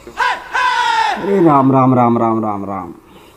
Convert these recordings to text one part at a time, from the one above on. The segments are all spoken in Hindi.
अरे राम राम राम राम राम राम,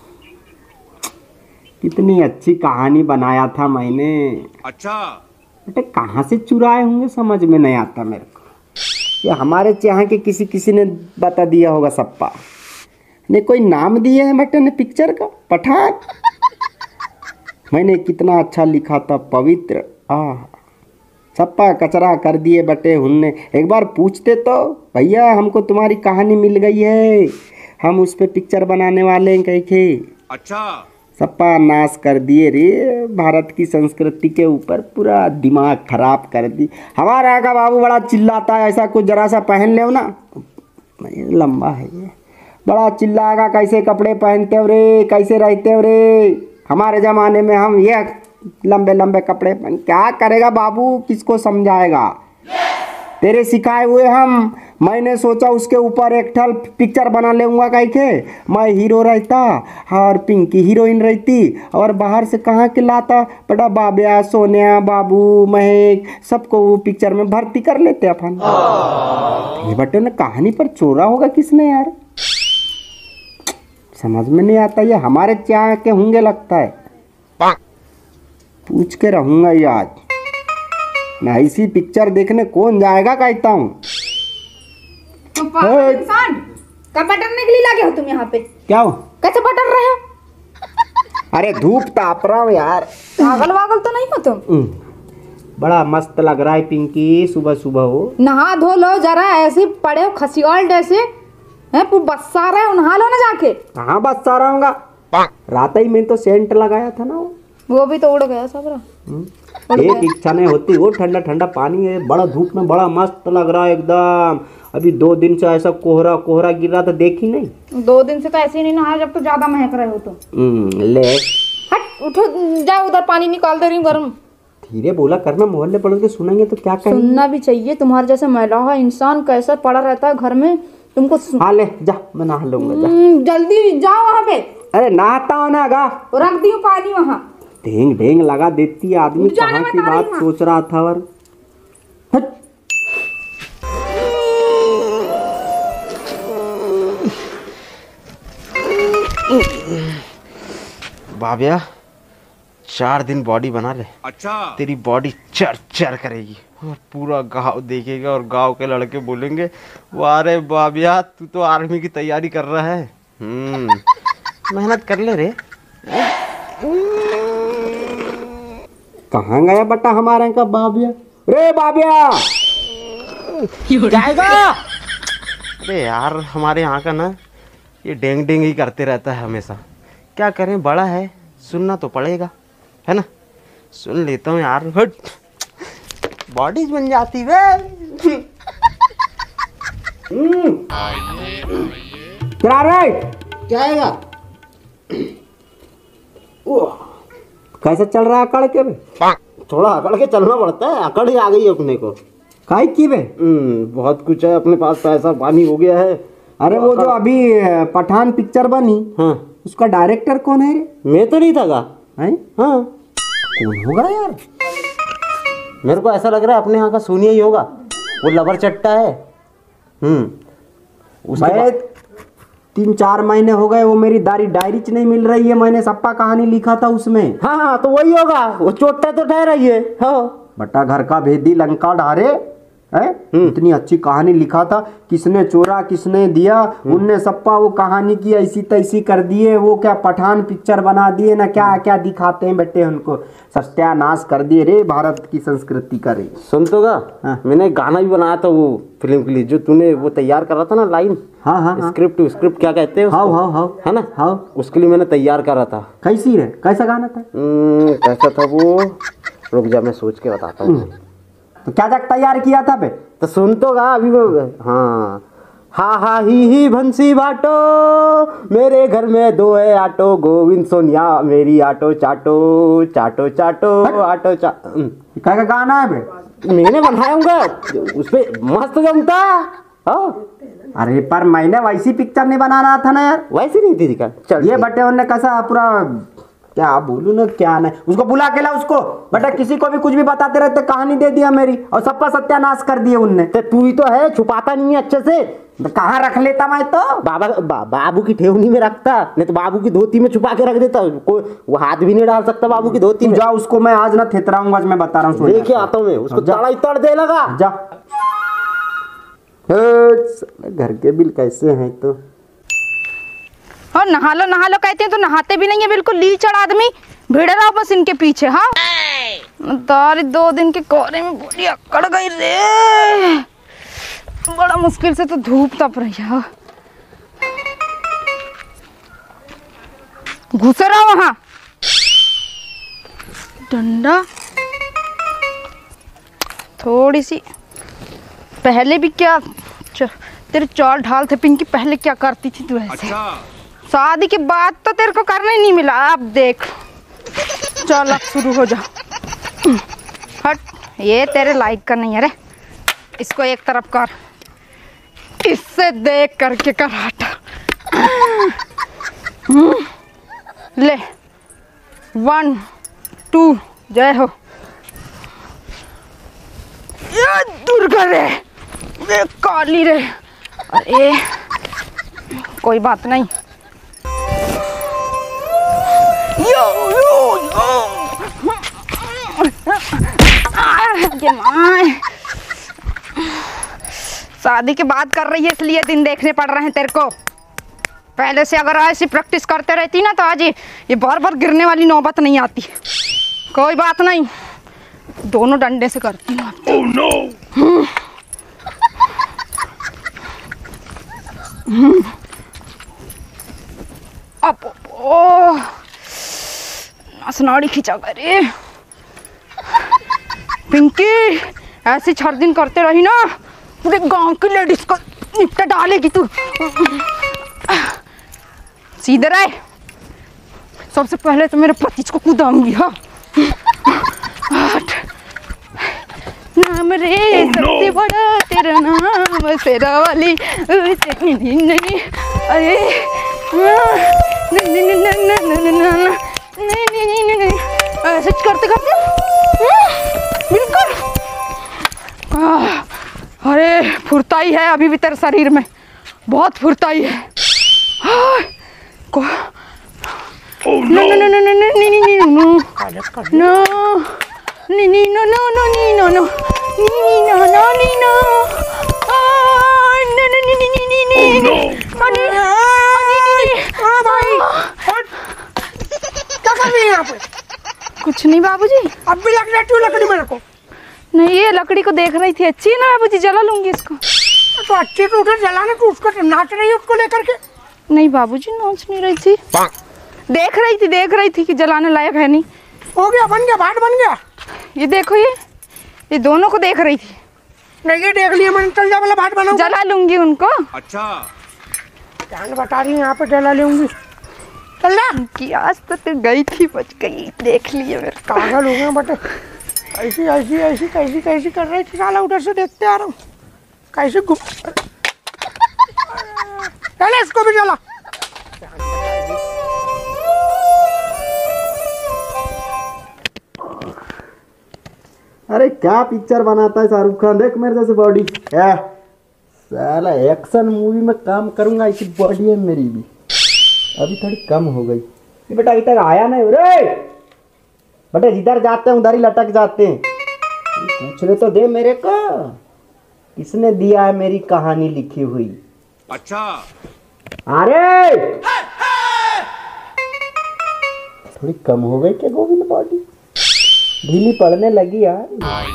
कितनी अच्छी कहानी बनाया था मैंने। अच्छा बेटे कहाँ से चुराए होंगे समझ में नहीं आता मेरे को। ये हमारे यहाँ के किसी ने बता दिया होगा। सप्पा ने कोई नाम दिए है बेटे ने पिक्चर का, पठान। मैंने कितना अच्छा लिखा था, पवित्र। सप्पा कचरा कर दिए बटे उनने। एक बार पूछते तो, भैया हमको तुम्हारी कहानी मिल गई है, हम उस पर पिक्चर बनाने वाले हैं कह के। अच्छा सप्पा नाश कर दिए रे, भारत की संस्कृति के ऊपर पूरा दिमाग खराब कर दी। हमारा यहाँ का बाबू बड़ा चिल्लाता है, ऐसा कुछ जरा सा पहन ले ना, लंबा है ये, बड़ा चिल्लाएगा कैसे कपड़े पहनते हो रे, कैसे रहते हो रे। हमारे ज़माने में हम ये लंबे लंबे कपड़े पहन, क्या करेगा बाबू, किसको समझाएगा। तेरे सिखाए हुए हम, मैंने सोचा उसके ऊपर एक ठल पिक्चर बना लेऊंगा कह के। मैं हीरो रहता और पिंकी हीरोइन रहती, और बाहर से कहाँ के लाता बड़ा बाबिया, सोनिया, बाबू, महक, सबको वो पिक्चर में भर्ती कर लेते अपन। ये बटे ने कहानी पर चोरा होगा किसने यार, समझ में नहीं आता। ये हमारे चाह के होंगे लगता है, पूछ के रहूंगा ये आज। मैं ऐसी पिक्चर देखने कौन जाएगा कहता हूँ। इंसान कब बटरने के लिए लगे हो तुम यहाँ पे? क्या हो, कैसे बटर रहे हो? अरे धूप ताप रहा हूँ यार। पागल वागल तो नहीं हो तुम? बड़ा मस्त लग रहा है पिंकी, सुबह सुबह हो। नहा धो लो जरा, ऐसे पड़े हो खसियाल जैसे हैं, बस्सा रहा है, नहा लो ना जाके। कहाँ बस्सा रहा हूँगा, रात ही में तो सेंट लगाया था ना, वो भी तो उड़ गया सबरा। एक इच्छा नहीं होती वो ठंडा ठंडा पानी है, बड़ा धूप में बड़ा मस्त लग रहा है एकदम। अभी 2 दिन से ऐसा कोहरा कोहरा गिर रहा था, देखी नहीं? 2 दिन से तो ऐसे ही नहीं नहा, जब तो ज्यादा महक रहे हो तुम। ले हट उठो, जाओ उधर पानी निकाल दे रही हूँ गर्म। धीरे बोला करना, मोहल्ले पड़ोस के सुनेंगे तो क्या करेंगे। सुनना भी चाहिए, तुम्हारे जैसे महिला इंसान कैसा पड़ा रहता है घर में, तुमको हाँ ले जा, मैं नहा लूंगा जा। जल्दी जाओ वहाँ पे। अरे नहाता हो ना गा, रख दी पानी वहाँ। ढेंग ढेंग लगा देती है आदमी, कहाँ की बात सोच रहा था। और बाबिया 4 दिन बॉडी बना ले। अच्छा तेरी बॉडी चर चर करेगी और पूरा गांव देखेगा, और गांव के लड़के बोलेंगे वाह रे बाबिया तू तो आर्मी की तैयारी कर रहा है। मेहनत कर ले रे। कहाँ गया बटा हमारे का बाबिया? रे बाबिया जाएगा। अरे यार हमारे यहाँ का ना ये डेंग डेंग ही करते रहता है हमेशा, क्या करें, बड़ा है सुनना तो पड़ेगा, है ना। सुन लेता हूँ यार, हट बॉडीज बन जाती वे। क्या रे जाएगा? कैसा चल रहा है अकड़ के बे? थोड़ा अकड़ के चलना पड़ता है, अकड़ ही आ गई अपने को। काय की बे? बहुत कुछ है अपने पास, पैसा पानी हो गया है। अरे वो जो अभी पठान पिक्चर बनी, हाँ उसका डायरेक्टर कौन है रे? मैं तो नहीं था गा। है? हाँ कौन होगा यार? मेरे को ऐसा लग रहा है अपने यहाँ का सोनिया ही होगा, वो लबर चट्टा है। उसके 3-4 महीने हो गए वो मेरी डायरी च नहीं मिल रही है, मैंने सप्पा कहानी लिखा था उसमें। हाँ तो वही होगा, वो चोटा तो ठहरा ही है। हाँ बटा घर का भेदी लंका ढारे है, इतनी अच्छी कहानी लिखा था, किसने चोरा किसने दिया, उनने सप्पा वो कहानी की ऐसी तैसी कर दिए। वो क्या पठान पिक्चर बना दिए ना, क्या क्या दिखाते हैं बेटे उनको, सत्यानाश कर दिए रे भारत की संस्कृति का रे। सुन तो गा, हाँ। मैंने गाना भी बनाया था वो फिल्म के लिए, जो तूने वो तैयार करा था ना लाइन। हाँ हाँ स्क्रिप्ट क्या कहते हैं? हाँ है ना। हाँ उसके लिए मैंने तैयार करा था। कैसी रे, कैसा गाना था? कैसा था वो, रुक जा मैं सोच के बताता हूँ। तो क्या क्या तैयार किया था बे? तो सुन तो गा अभी। हाँ हा ही भंसी बाटो, मेरे घर में 2 है आटो, गोविंद सोनिया मेरी आटो चाटो चाटो चाटो आटो क्या का गाना है बे? मैंने बनाया होगा, उसपे मस्त जमता। अरे पर मैंने वैसी पिक्चर नहीं बना रहा था ना यार, वैसी नहीं थी क्या? चल ये बटे उनने कैसा पूरा क्या बोलूं ना, क्या नहीं, उसको बुला के ला उसको। बेटा किसी को भी कुछ भी बताते रहते, कहानी दे दिया मेरी और सबका सत्यानाश कर दिया उनने। तो तू ही तो है, छुपाता नहीं है अच्छे से, तो कहाँ रख लेता मैं तो? बाबू की ठेवनी में रखता, नहीं तो बाबू की धोती में छुपा के रख देता। कोई वो हाथ भी नहीं डाल सकता बाबू की धोती में। जा उसको मैं आज ना थेतराऊंगा, मैं बता रहा हूँ। लेके आता हूँ मैं उसको, तड़ा ही तड़ दे लगा। जा घर के बिल कैसे हैं तो। और नहा लो कहते हैं तो नहाते भी नहीं है, बिल्कुल लीचड़ आदमी। भिड़ रहा बस इनके पीछे। हाँ तारी 2 दिन के कोहरे में बोली अकड़ गई रे, बड़ा मुश्किल से तो धूप तप रही है। घुस रहा वहां डंडा। थोड़ी सी पहले भी क्या तेरे चाल ढाल थे पिंकी, पहले क्या करती थी तू ऐसे? शादी के बाद तो तेरे को करने ही नहीं मिला। अब देख चल अब शुरू हो जा। हट, ये तेरे लाइक का नहीं है रे, इसको एक तरफ कर, इससे देख करके कर। हट ले 1 2 जय हो। ये दुर्गा रे, ये काली रे। अरे कोई बात नहीं। यो यो यो ये माय शादी के बाद कर रही है इसलिए दिन देखने पड़ रहे हैं तेरे को। पहले से अगर ऐसी प्रैक्टिस करते रहती ना तो आज ये बार बार गिरने वाली नौबत नहीं आती। कोई बात नहीं, दोनों डंडे से करती हूँ। oh, no. अब ओ असनाड़ी खिंचा करे। पिंकी ऐसे 4 दिन करते रही ना, पूरे गांव की लेडीज को निपटा डालेगी तू। सीधे रहे, सबसे पहले तो मेरे पति को कूदाऊंगी। हाँ नाम रे सबसे बड़ा तेरा नाम तेरा वाली नहीं। अरे नहीं ऐसे करते करते बिल्कुल। अरे फुर्ताई है अभी भी तेरे शरीर में, बहुत फुर्ताई है। कुछ नहीं बाबूजी। अब भी लग रही लकड़ी मेरे को। नहीं ये लकड़ी को देख रही थी, अच्छी है ना बाबूजी, जला लूंगी इसको। तो अच्छी तो उधर जलाने को, उसको नाच रही है उसको लेकर के। नहीं बाबूजी नाच नहीं रही थी, देख रही थी कि जलाने लायक है नहीं। हो गया, बन गया, भाट बन गया। ये देखो ये दोनों को देख रही थी। नहीं ये देख लिया मैंने, चल जा वाला भाट बनाऊं। जला लूंगी उनको। अच्छा जान बता रही है, यहाँ पे जला लूंगी। चल जा कि आज तो तू गई थी, बच गई, देख लिए मेरे। पागल हो गए बटे, ऐसी कैसी कर रही थी। साला उधर से देखते आ रहा हूँ कैसे घूम। चले इसको भी जला। अरे क्या पिक्चर बनाता है शाहरुख खान, देख मेरे जैसे बॉडी। साला एक्शन मूवी में काम करूंगा, ऐसी बॉडी है मेरी भी। अभी थोड़ी कम हो गई। बेटा इधर आया नहीं रे, बेटा जिधर जाते हैं उधर ही लटक जाते हैं। पूछने तो दे मेरे को, किसने दिया है मेरी कहानी लिखी हुई? अच्छा अरे थोड़ी कम हो गई क्या गोविंद बॉडी? ढीली पड़ने लगी यार।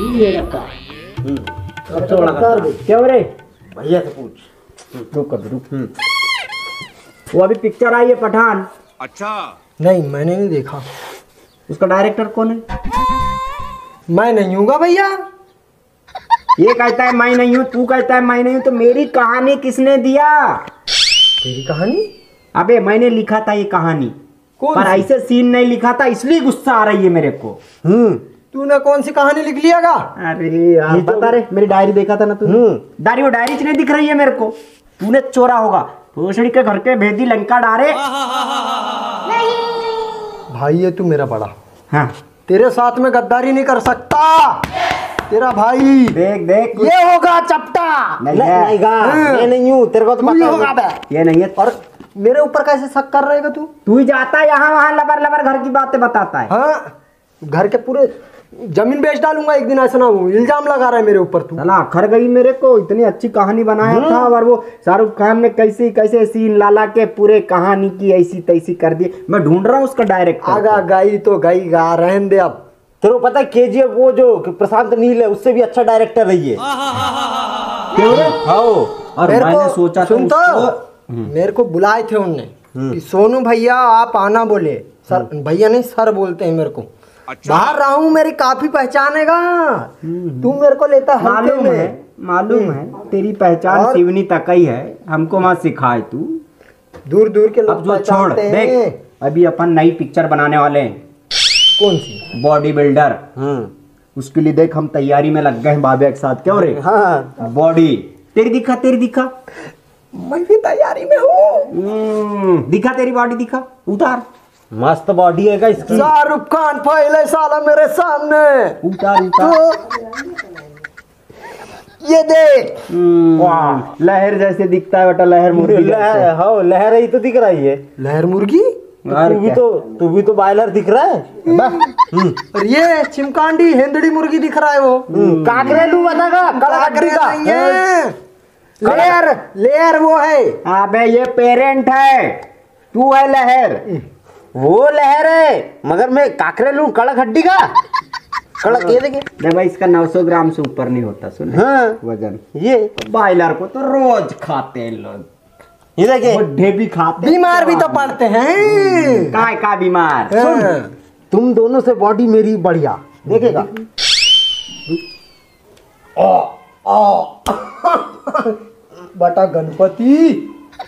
क्यों रे? भैया से पूछ। रुक। वो अभी पिक्चर आई है पठान। अच्छा नहीं मैंने नहीं देखा। उसका डायरेक्टर कौन है? मैं नहीं हूँगा भैया। ये कहता है मैं नहीं हूँ, तू कहता है मैं नहीं हूँ, तो मेरी कहानी किसने दिया? तेरी कहानी? अबे मैंने लिखा था ये कहानी, पर ऐसे सीन नहीं लिखा था, इसलिए गुस्सा आ रही है मेरे को। तूने कौन सी कहानी लिख लियागा? अरे यार बता रे, मेरी डायरी देखा था ना तूने? वो डायरी नहीं दिख रही है मेरे को, तूने चोरा होगा। भोसड़ी के घर के भेदी लंका डारे। भाई ये तू मेरा बड़ा। हाँ तेरे साथ में गद्दारी नहीं कर सकता। तेरा भाई देख देख ये होगा चपटा नहीं मैं नहीं हूँ, तेरे को तो पता होगा बे। ये नहीं है। और मेरे ऊपर कैसे शक कर रहेगा तू ही जाता है यहाँ वहाँ लबर लबर घर की बातें बताता है। हाँ घर के पूरे जमीन बेच डालूंगा एक दिन, ऐसा ना हो। इल्जाम लगा रहा है मेरे ऊपर तू। साला अखर गई मेरे को, इतनी अच्छी कहानी बनाया था और वो शाहरुख खान ने कैसे कैसे सीन लाला के पूरे कहानी की ऐसी तैसी कर दी। मैं ढूंढ रहा हूँ उसका डायरेक्टर। आगा गई तो गई, गा रहने दे अब। तेरे को पता है KGF वो जो प्रशांत नील है उससे भी अच्छा डायरेक्टर है ये। क्यों रे? और मैंने सोचा सुन तो मेरे को बुलाए थे उनने कि सोनू भैया आप आना बोले। सर भैया नहीं सर बोलते हैं मेरे को। बाहर रहा हूँ, मेरी काफी पहचानेगा। तू मेरे को लेता मालूम है तेरी पहचान शिवनी तक ही है। हमको मत सिखाए तू, दूर दूर के लोग पहचानते हैं। देख अभी अपन नई पिक्चर बनाने वाले हैं। कौन सी? Body builder. उसके लिए देख हम तैयारी में लग गए हैं बाबे के साथ। क्यों रे? हाँ बॉडी तेरी दिखा। मैं भी तैयारी में हूँ। दिखा तेरी बॉडी, दिखा, उतार। मस्त बॉडी है इसकी। शाहरुख खान पहले साला मेरे सामने। उतार ये देख। लहर जैसे दिखता है बेटा, लहर मुर्गी। लहर ही तो दिख रही है। लहर मुर्गी? तू भी तो बॉयलर दिख रहा है। और ये चिमकांडी हेंदड़ी मुर्गी दिख रहा है। वो काकरेलू बतागा। लेयर वो है। अबे ये पेरेंट है, तू है लहर। वो लहर है मगर मैं काकरेलू कड़क हड्डी का। कड़क ये देखे भाई, इसका 900 ग्राम से ऊपर नहीं होता। सुन हाँ वजन। ये बॉयलर को तो रोज खाते हैं लोग। ये देखे बुढ़े भी खाते, बीमार भी तो पड़ते हैं। काय का बीमार? सुन तुम दोनों से बॉडी मेरी बढ़िया देखेगा। बटा गणपति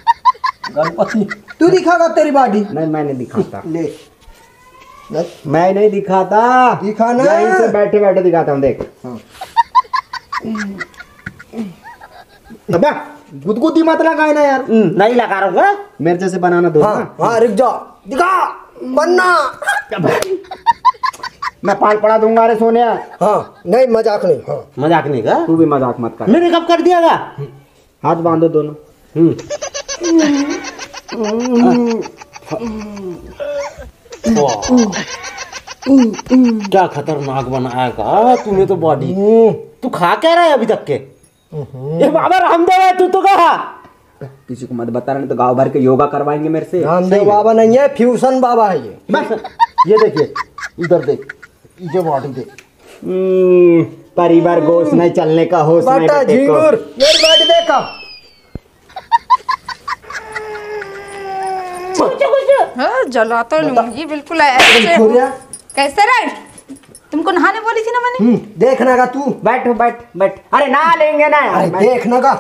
तू दिखागा तेरी बॉडी? नहीं मैं नहीं दिखाता। ले मैं नहीं दिखाता, दिखाना यहीं से बैठे बैठे दिखाता हूँ। देख अबे गुदगुदी मत लगाए ना यार। नहीं लगा रहा हूँ, मेरे जैसे बनाना दो। हाँ रुक जा, दिखा बनना। मैं पाल पड़ा दूंगा रे सोनिया। हाँ नहीं मजाक नहीं। हाँ मजाक नहीं का? तू भी मजाक मत कर। मैंने कब कर दियागा? हाथ बांधो दोनों। क्या खतरनाक बनाया का तूने तो बॉडी। तू खा क्या रहा है अभी तक के? ये बाबा रामदेव है तू तो कहा? किसी को मत बता, नहीं तो गांव भर के योगा करवाएंगे मेरे से। रामदेव बाबा नहीं है, फ्यूशन बाबा है ये। ये देखिए इधर देख, ये बॉडी देख। परिवार गोश नहीं, चलने का होश नहीं बेटे को। ये बॉडी देखा। हाँ जला तो लूंगी बिल्कुल ऐसे। कैसे रे? तुमको नहाने बोली थी ना मैंने। देखना का तू। बैठ। अरे नहा लेंगे ना। देखना का।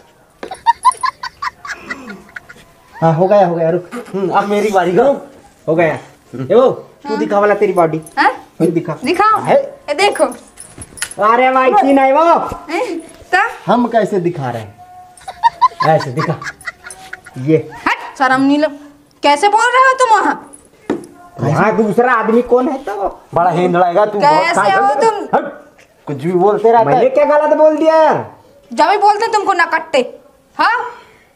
हाँ हो गया रुक। अब मेरी बारी का हो गया। वो तू दिखा वाला तेरी बॉडी। दिखाओ देखो। अरे वैसी नहीं वो। तो हम कैसे दिखा रहे हैं? ऐसे दिखा। ये शर्म नहीं लग, कैसे बोल रहे हो तुम? वहाँ दूसरा आदमी कौन है? तो बड़ा हिंदड़ाएगा तू। कैसे हो तुम? कुछ भी बोलते रहता है। मैंने क्या गलत बोल दिया यार? जब भी बोलते तुमको ना कटते। हाँ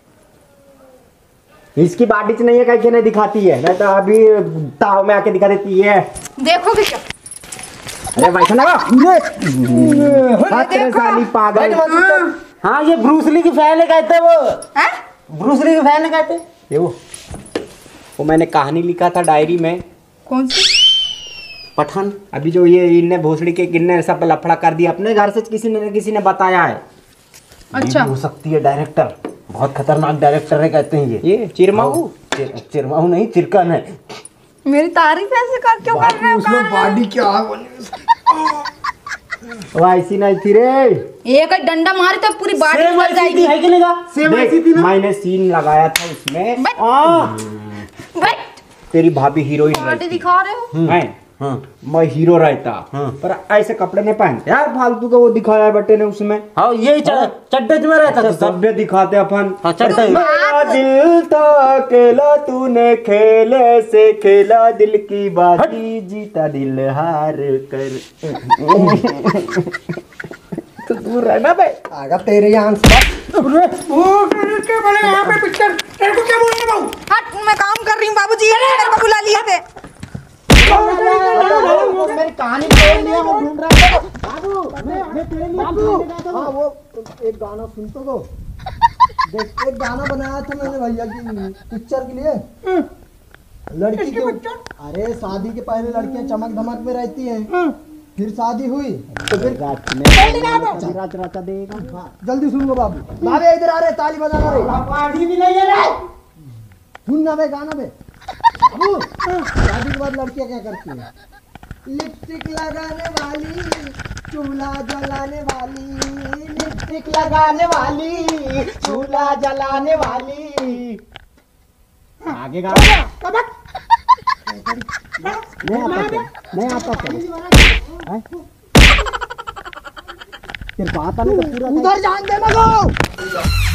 इसकी बाडी नहीं है, कैसे नहीं दिखाती है? नहीं तो अभी ताव में आके दिखा देती है। देखोगे क्या? अरे वैसा ना साली पागल। हाँ ये ब्रूसली की फैन है कहते हैं वो। ब्रूसली की फैन है कहते हैं। ये वो मैंने कहानी लिखा था डायरी में। कौन सी? पठान। अभी जो ये इनने भोसड़ी के किन्ने सब लफड़ा कर दिया अपने घर से, किसी ने बताया है। अच्छा हो सकती है डायरेक्टर, बहुत खतरनाक डायरेक्टर है कहते हैं ये चिरमाऊ। चिरमाऊ नहीं, चिरकन है। मेरी तारीफ ऐसे कर क्यों कर रहे हो? उसमें बॉडी क्या वो ऐसी नहीं थी रे। एक डंडा मारे तो पूरी बॉडी फट जाएगी। है कि नहीं? सेम ऐसी थी ना। मैंने सीन लगाया था उसमें। तेरी भाभी हीरोइन बॉडी दिखा रहे हो? मैं हीरो रहता। पर ऐसे कपड़े नहीं पहनते यार, फालतू का वो दिखाया बेटे ने उसमें। हाँ यही चड्डे में रहता था। सभ्य दिखाते अपन। मेरा दिल तो अकेला, तूने खेले से खेला दिल की बाजी, जीता दिल हार कर। दूर रहना बे। आगा तेरे यहाँ से ओ क्या बोले यहाँ पे पिक्चर तेरे को क्या बोल रहे बाबू? हट, मैं काम कर रही हूँ बाबूजी, मेरे को बुला लिए थे। मेरी कहानी बोल लिया, वो ढूंढ रहा है बाबू। मैं तेरे लिए हाँ वो एक गाना सुन तो दो। देख एक गाना बनाया था मैंने भैया की पिक्चर के लिए। लड़की के अरे शादी के पहले लड़कियां चमक धमक में रहती हैं, फिर शादी हुई तो फिर रात राता देगा। जल्दी सुन लो बाबू। बाबे इधर आ रहे, ताली बजाना रे। भी नहीं है रे। सुन ना बे गाना बे बाबू। शादी के बाद लड़कियां क्या करती हैं? लिपस्टिक लगाने वाली, चूल्हा जलाने वाली, लिपस्टिक लगाने वाली, चूल्हा जलाने वाली। आगे गा। नहीं आता तेरे को आता नहीं तो पूरा उधर जान दे मगो।